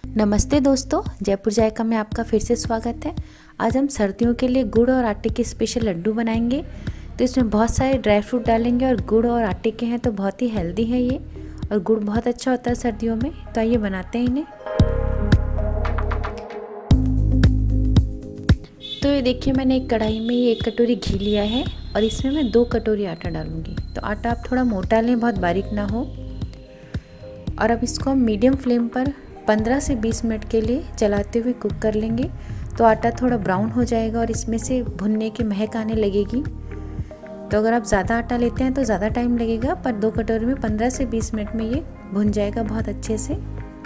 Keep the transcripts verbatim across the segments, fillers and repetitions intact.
नमस्ते दोस्तों, जयपुर जायका में आपका फिर से स्वागत है। आज हम सर्दियों के लिए गुड़ और आटे के स्पेशल लड्डू बनाएंगे। तो इसमें बहुत सारे ड्राई फ्रूट डालेंगे और गुड़ और आटे के हैं तो बहुत ही हेल्दी है ये, और गुड़ बहुत अच्छा होता है सर्दियों में। तो आइए बनाते हैं इन्हें। तो ये देखिए, मैंने एक कढ़ाई में ये एक कटोरी घी लिया है और इसमें मैं दो कटोरी आटा डालूंगी। तो आटा आप थोड़ा मोटा लें, बहुत बारीक ना हो। और अब इसको हम मीडियम फ्लेम पर पंद्रह से बीस मिनट के लिए चलाते हुए कुक कर लेंगे। तो आटा थोड़ा ब्राउन हो जाएगा और इसमें से भुनने की महक आने लगेगी। तो अगर आप ज़्यादा आटा लेते हैं तो ज़्यादा टाइम लगेगा, पर दो कटोरी में पंद्रह से बीस मिनट में ये भुन जाएगा बहुत अच्छे से।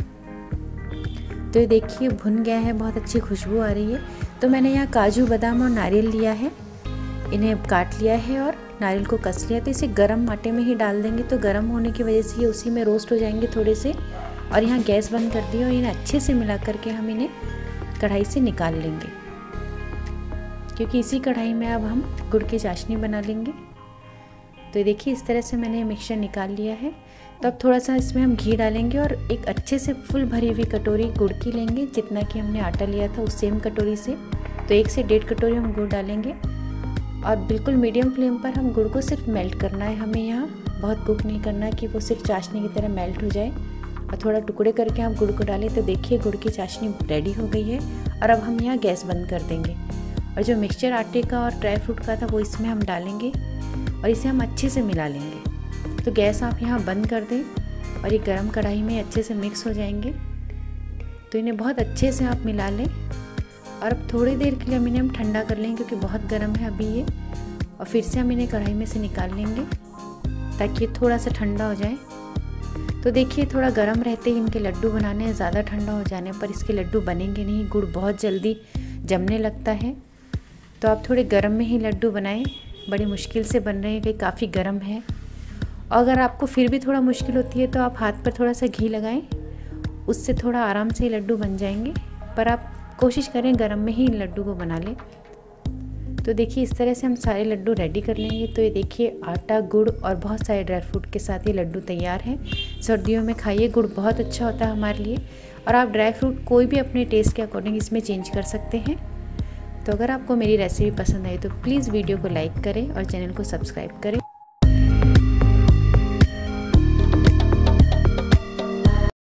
तो ये देखिए भुन गया है, बहुत अच्छी खुशबू आ रही है। तो मैंने यहाँ काजू, बादाम और नारियल लिया है, इन्हें काट लिया है और नारियल को कस लिया। तो इसे गरम आटे में ही डाल देंगे, तो गरम होने की वजह से ये उसी में रोस्ट हो जाएंगे थोड़े से। और यहाँ गैस बंद कर दी और इन्हें अच्छे से मिला करके हम इन्हें कढ़ाई से निकाल लेंगे, क्योंकि इसी कढ़ाई में अब हम गुड़ की चाशनी बना लेंगे। तो देखिए इस तरह से मैंने मिक्सचर निकाल लिया है। तो अब थोड़ा सा इसमें हम घी डालेंगे और एक अच्छे से फुल भरी हुई कटोरी गुड़ की लेंगे, जितना कि हमने आटा लिया था उस सेम कटोरी से। तो एक से डेढ़ कटोरी हम गुड़ डालेंगे और बिल्कुल मीडियम फ्लेम पर हम गुड़ को सिर्फ मेल्ट करना है। हमें यहाँ बहुत कुक नहीं करना है कि वो सिर्फ चाशनी की तरह मेल्ट हो जाए। और थोड़ा टुकड़े करके हम गुड़ को डालें। तो देखिए गुड़ की चाशनी रेडी हो गई है। और अब हम यहाँ गैस बंद कर देंगे और जो मिक्सचर आटे का और ड्राई फ्रूट का था वो इसमें हम डालेंगे और इसे हम अच्छे से मिला लेंगे। तो गैस आप यहाँ बंद कर दें और ये गरम कढ़ाई में अच्छे से मिक्स हो जाएंगे। तो इन्हें बहुत अच्छे से आप मिला लें और अब थोड़ी देर के लिए हम इन्हें हम ठंडा कर लेंगे, क्योंकि बहुत गर्म है अभी ये। और फिर से हम इन्हें कढ़ाई में से निकाल लेंगे ताकि ये थोड़ा सा ठंडा हो जाए। तो देखिए थोड़ा गर्म रहते ही इनके लड्डू बनाने हैं, ज़्यादा ठंडा हो जाने पर इसके लड्डू बनेंगे नहीं, गुड़ बहुत जल्दी जमने लगता है। तो आप थोड़े गर्म में ही लड्डू बनाएं, बड़ी मुश्किल से बन रहे हैं कि काफ़ी गर्म है। और अगर आपको फिर भी थोड़ा मुश्किल होती है तो आप हाथ पर थोड़ा सा घी लगाएं, उससे थोड़ा आराम से लड्डू बन जाएंगे। पर आप कोशिश करें गर्म में ही इन लड्डू को बना लें। तो देखिए इस तरह से हम सारे लड्डू रेडी कर लेंगे। तो ये देखिए आटा, गुड़ और बहुत सारे ड्राई फ्रूट के साथ ये लड्डू तैयार हैं। सर्दियों में खाइए, गुड़ बहुत अच्छा होता है हमारे लिए। और आप ड्राई फ्रूट कोई भी अपने टेस्ट के अकॉर्डिंग इसमें चेंज कर सकते हैं। तो अगर आपको मेरी रेसिपी पसंद आई तो प्लीज़ वीडियो को लाइक करें और चैनल को सब्सक्राइब करें।